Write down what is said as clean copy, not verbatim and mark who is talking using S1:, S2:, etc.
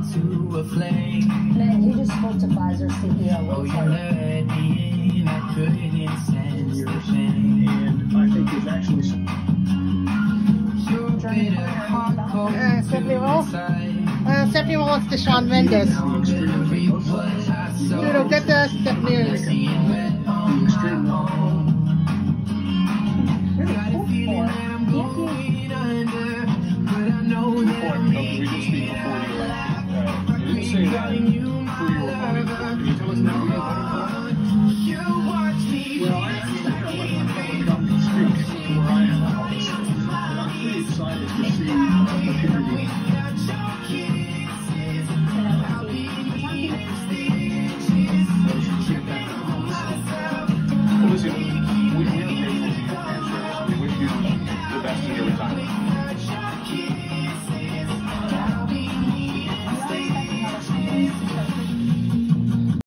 S1: into a flame.
S2: Man, you just spoke to Pfizer CEO.
S1: Oh, you let me in, I couldn't sense the pain.
S3: And I think there's actually some...
S4: Stephanie wants the Shawn Mendes. Dude, get the Stephanie.
S3: We didn't say that for your money. Can you tell us now?